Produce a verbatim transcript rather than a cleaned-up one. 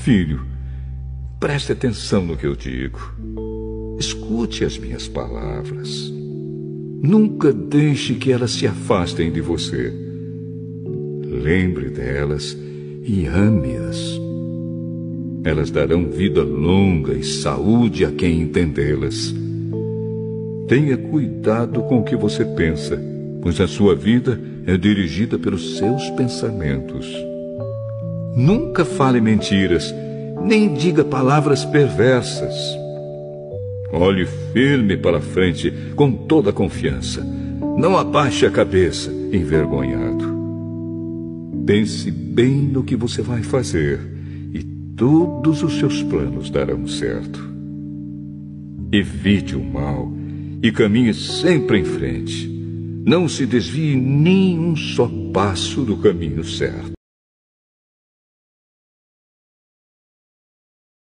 Filho, preste atenção no que eu digo. Escute as minhas palavras. Nunca deixe que elas se afastem de você. Lembre delas e ame-as. Elas darão vida longa e saúde a quem entendê-las. Tenha cuidado com o que você pensa, pois a sua vida é dirigida pelos seus pensamentos. Nunca fale mentiras, nem diga palavras perversas. Olhe firme para frente com toda a confiança. Não abaixe a cabeça, envergonhado. Pense bem no que você vai fazer e todos os seus planos darão certo. Evite o mal e caminhe sempre em frente. Não se desvie nem um só passo do caminho certo.